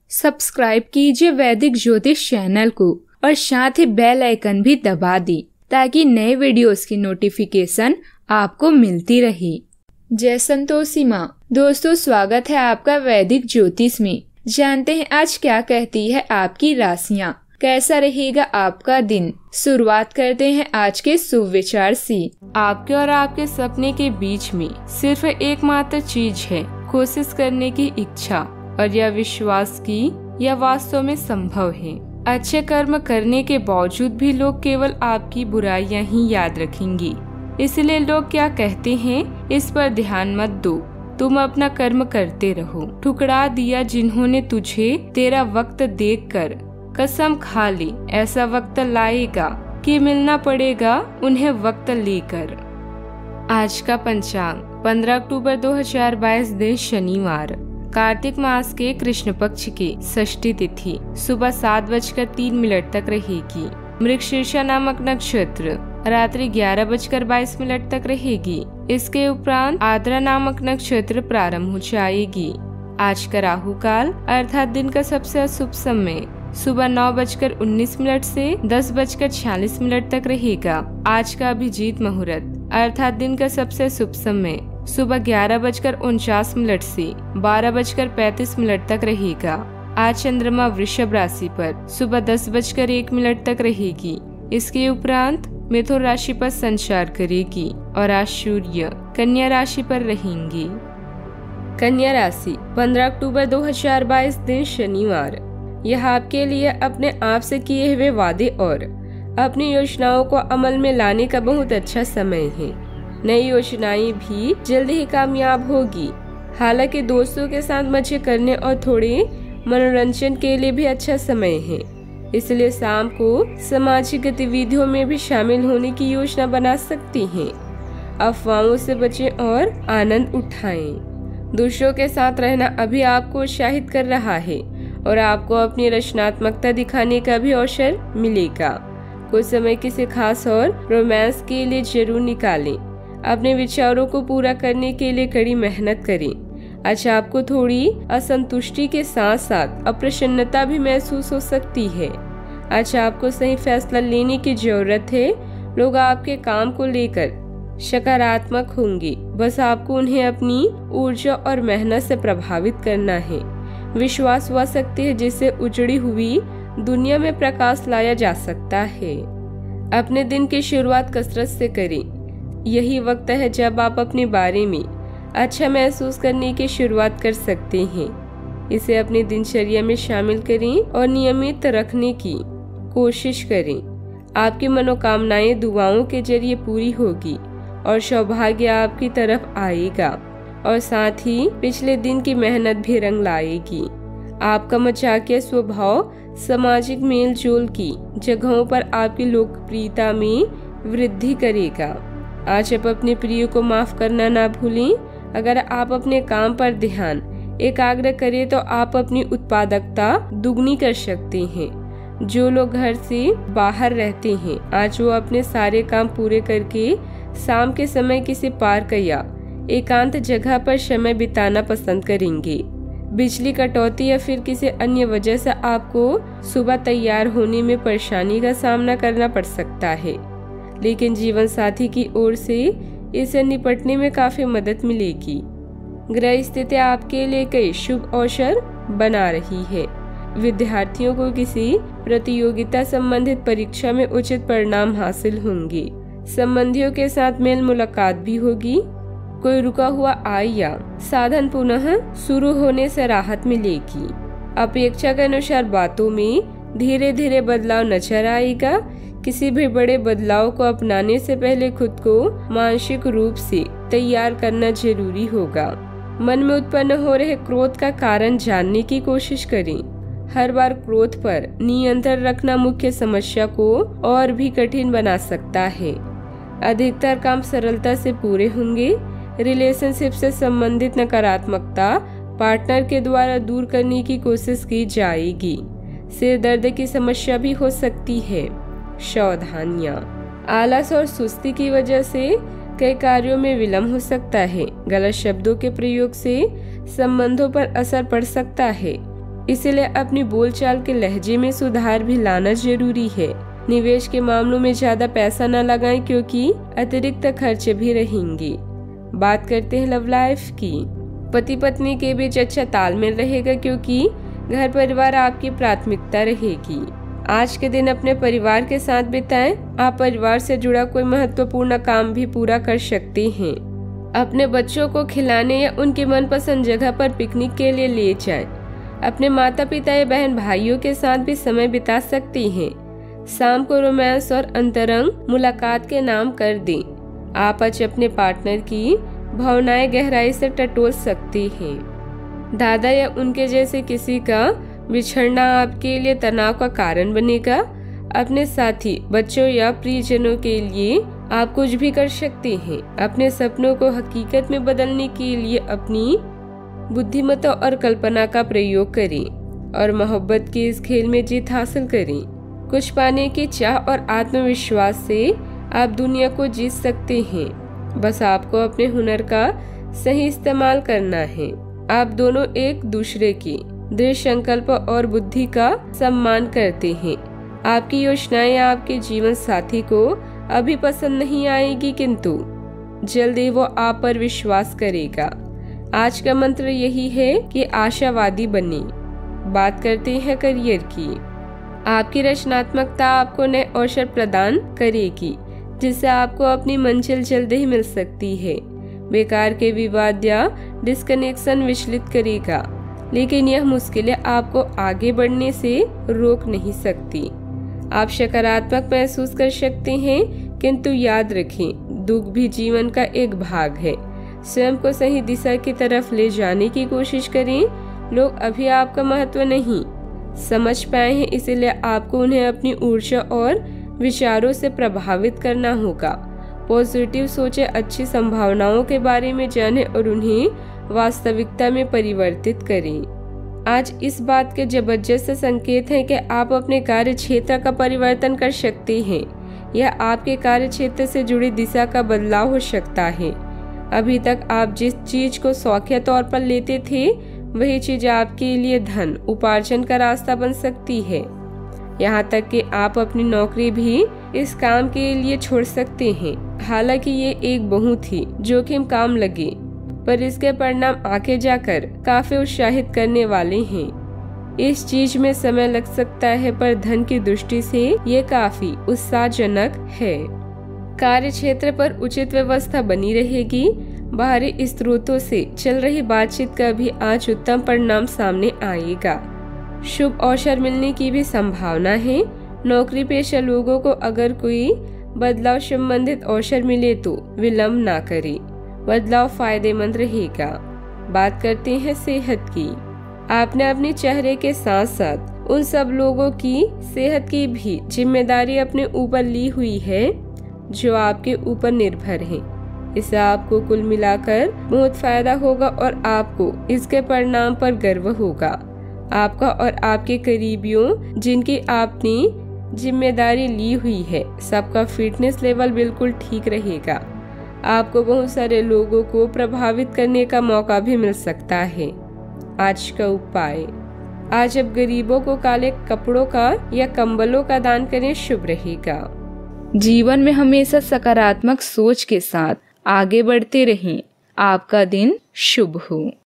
Subscribe कीजिए वैदिक ज्योतिष चैनल को और साथ ही बेल आइकन भी दबा दी ताकि नए वीडियोस की नोटिफिकेशन आपको मिलती रहे। जय संतोषी माँ। दोस्तों, स्वागत है आपका वैदिक ज्योतिष में। जानते हैं आज क्या कहती है आपकी राशियाँ, कैसा रहेगा आपका दिन। शुरुआत करते हैं आज के शुभ विचार से। आपके और आपके सपने के बीच में सिर्फ एकमात्र चीज है, कोशिश करने की इच्छा और यह विश्वास की यह वास्तव में संभव है। अच्छे कर्म करने के बावजूद भी लोग केवल आपकी बुराइयां ही याद रखेंगे। इसलिए लोग क्या कहते हैं इस पर ध्यान मत दो, तुम अपना कर्म करते रहो। ठुकरा दिया जिन्होंने तुझे, तेरा वक्त देखकर कसम खा ली, ऐसा वक्त लाएगा कि मिलना पड़ेगा उन्हें वक्त लेकर। आज का पंचांग 15 अक्टूबर 2022 दिन शनिवार, कार्तिक मास के कृष्ण पक्ष की षष्ठी तिथि सुबह 7:03 तक रहेगी। मृगशीर्षा नामक नक्षत्र रात्रि 11:22 तक रहेगी। इसके उपरांत आद्रा नामक नक्षत्र प्रारंभ हो जाएगी। आज का राहु काल अर्थात दिन का सबसे अशुभ समय सुबह 9:19 से 10:46 तक रहेगा। आज का अभिजीत मुहूर्त अर्थात दिन का सबसे शुभ समय सुबह 11:49 से 12:35 तक रहेगा। आज चंद्रमा वृषभ राशि पर सुबह 10:01 तक रहेगी। इसके उपरांत मिथुन राशि पर संचार करेगी और आज सूर्य कन्या राशि पर रहेंगी। कन्या राशि 15 अक्टूबर 2022 दिन शनिवार, यह आपके लिए अपने आप से किए हुए वादे और अपनी योजनाओं को अमल में लाने का बहुत अच्छा समय है। नई योजनाएं भी जल्द ही कामयाब होगी। हालांकि दोस्तों के साथ मजे करने और थोड़े मनोरंजन के लिए भी अच्छा समय है। इसलिए शाम को सामाजिक गतिविधियों में भी शामिल होने की योजना बना सकती हैं। अफवाहों से बचें और आनंद उठाएं। दूसरों के साथ रहना अभी आपको उत्साहित कर रहा है और आपको अपनी रचनात्मकता दिखाने का भी अवसर मिलेगा। कुछ समय किसी खास और रोमांस के लिए जरूर निकालें। अपने विचारों को पूरा करने के लिए कड़ी मेहनत करें। आज आपको थोड़ी असंतुष्टि के साथ साथ अप्रसन्नता भी महसूस हो सकती है। आज आपको सही फैसला लेने की जरूरत है। लोग आपके काम को लेकर सकारात्मक होंगे, बस आपको उन्हें अपनी ऊर्जा और मेहनत से प्रभावित करना है। विश्वास वह शक्ति है जिससे उजड़ी हुई दुनिया में प्रकाश लाया जा सकता है। अपने दिन की शुरुआत कसरत से करें। यही वक्त है जब आप अपने बारे में अच्छा महसूस करने की शुरुआत कर सकते हैं। इसे अपनी दिनचर्या में शामिल करें और नियमित रखने की कोशिश करें। आपकी मनोकामनाएं दुआओं के जरिए पूरी होगी और सौभाग्य आपकी तरफ आएगा और साथ ही पिछले दिन की मेहनत भी रंग लाएगी। आपका मजाकिया स्वभाव सामाजिक मेल जोल की जगहों पर आपकी लोकप्रियता में वृद्धि करेगा। आज आप अपने प्रिय को माफ करना ना भूलें। अगर आप अपने काम पर ध्यान एकाग्र करें तो आप अपनी उत्पादकता दुगनी कर सकते हैं। जो लोग घर से बाहर रहते हैं, आज वो अपने सारे काम पूरे करके शाम के समय किसी पार्क या एकांत जगह पर समय बिताना पसंद करेंगे। बिजली कटौती या फिर किसी अन्य वजह से आपको सुबह तैयार होने में परेशानी का सामना करना पड़ सकता है, लेकिन जीवन साथी की ओर से इससे निपटने में काफी मदद मिलेगी। ग्रह स्थिति आपके लिए कई शुभ अवसर बना रही है। विद्यार्थियों को किसी प्रतियोगिता संबंधित परीक्षा में उचित परिणाम हासिल होंगे। संबंधियों के साथ मेल मुलाकात भी होगी। कोई रुका हुआ आय या साधन पुनः शुरू होने से राहत मिलेगी। अपेक्षा के अनुसार बातों में धीरे धीरे बदलाव नजर आएगा। किसी भी बड़े बदलाव को अपनाने से पहले खुद को मानसिक रूप से तैयार करना जरूरी होगा। मन में उत्पन्न हो रहे क्रोध का कारण जानने की कोशिश करें। हर बार क्रोध पर नियंत्रण रखना मुख्य समस्या को और भी कठिन बना सकता है। अधिकतर काम सरलता से पूरे होंगे। रिलेशनशिप से संबंधित नकारात्मकता पार्टनर के द्वारा दूर करने की कोशिश की जाएगी। सिर दर्द की समस्या भी हो सकती है। सावधानियां, आलस और सुस्ती की वजह से कई कार्यों में विलंब हो सकता है। गलत शब्दों के प्रयोग से संबंधों पर असर पड़ सकता है। इसलिए अपनी बोलचाल के लहजे में सुधार भी लाना जरूरी है। निवेश के मामलों में ज्यादा पैसा न लगाएं क्योंकि अतिरिक्त खर्चे भी रहेंगे। बात करते हैं लव लाइफ की। पति पत्नी के बीच अच्छा तालमेल रहेगा क्योंकि घर परिवार आपकी प्राथमिकता रहेगी। आज के दिन अपने परिवार के साथ बिताएं। आप परिवार से जुड़ा कोई महत्वपूर्ण काम भी पूरा कर सकते हैं। अपने बच्चों को खिलाने या उनके मनपसंद जगह पर पिकनिक के लिए ले जाएं। अपने माता पिता या बहन भाइयों के साथ भी समय बिता सकती हैं। शाम को रोमांस और अंतरंग मुलाकात के नाम कर दें। आप आज अपने पार्टनर की भावनाएं गहराई से टटोल सकती हैं। दादा या उनके जैसे किसी का बिछड़ना आपके लिए तनाव का कारण बनेगा। अपने साथी, बच्चों या प्रियजनों के लिए आप कुछ भी कर सकते हैं। अपने सपनों को हकीकत में बदलने के लिए अपनी बुद्धिमत्ता और कल्पना का प्रयोग करें और मोहब्बत के इस खेल में जीत हासिल करें। कुछ पाने की चाह और आत्मविश्वास से आप दुनिया को जीत सकते हैं। बस आपको अपने हुनर का सही इस्तेमाल करना है। आप दोनों एक दूसरे की दृढ़ संकल्प और बुद्धि का सम्मान करते हैं। आपकी योजनाएं आपके जीवन साथी को अभी पसंद नहीं आएगी, किंतु जल्दी वो आप पर विश्वास करेगा। आज का मंत्र यही है कि आशावादी बने। बात करते हैं करियर की। आपकी रचनात्मकता आपको नए अवसर प्रदान करेगी, जिससे आपको अपनी मंजिल जल्द ही मिल सकती है। बेकार के विवाद या डिस्कनेक्शन विचलित करेगा, लेकिन यह मुश्किलें आपको आगे बढ़ने से रोक नहीं सकती। आप सकारात्मक महसूस कर सकते हैं, किंतु याद रखें, दुख भी जीवन का एक भाग है। स्वयं को सही दिशा की तरफ ले जाने की कोशिश करें। लोग अभी आपका महत्व नहीं समझ पाए हैं, इसलिए आपको उन्हें अपनी ऊर्जा और विचारों से प्रभावित करना होगा। पॉजिटिव सोचें, अच्छी संभावनाओं के बारे में जानें और उन्हें वास्तविकता में परिवर्तित करें। आज इस बात के जबरदस्त संकेत हैं कि आप अपने कार्य क्षेत्र का परिवर्तन कर सकते हैं। यह आपके कार्य क्षेत्र से जुड़ी दिशा का बदलाव हो सकता है। अभी तक आप जिस चीज को शौकिया तौर पर लेते थे, वही चीज आपके लिए धन उपार्जन का रास्ता बन सकती है। यहाँ तक कि आप अपनी नौकरी भी इस काम के लिए छोड़ सकते हैं। हालांकि ये एक बहुत ही जोखिम काम लगे, पर इसके परिणाम आगे जाकर काफी उत्साहित करने वाले हैं। इस चीज में समय लग सकता है, पर धन की दृष्टि से ये काफी उत्साहजनक है। कार्य क्षेत्र पर उचित व्यवस्था बनी रहेगी। बाहरी स्रोतों से चल रही बातचीत का भी आज उत्तम परिणाम सामने आएगा। शुभ अवसर मिलने की भी संभावना है। नौकरी पेशा लोगों को अगर कोई बदलाव संबंधित अवसर मिले तो विलंब ना करें, बदलाव फायदेमंद रहेगा। बात करते हैं सेहत की। आपने अपने चेहरे के साथ साथ उन सब लोगों की सेहत की भी जिम्मेदारी अपने ऊपर ली हुई है जो आपके ऊपर निर्भर हैं। इससे आपको कुल मिलाकर बहुत फायदा होगा और आपको इसके परिणाम पर गर्व होगा। आपका और आपके करीबियों जिनकी आपने जिम्मेदारी ली हुई है, सबका फिटनेस लेवल बिल्कुल ठीक रहेगा। आपको बहुत सारे लोगों को प्रभावित करने का मौका भी मिल सकता है। आज का उपाय, आज अब गरीबों को काले कपड़ों का या कंबलों का दान करें, शुभ रहेगा। जीवन में हमेशा सकारात्मक सोच के साथ आगे बढ़ते रहें। आपका दिन शुभ हो।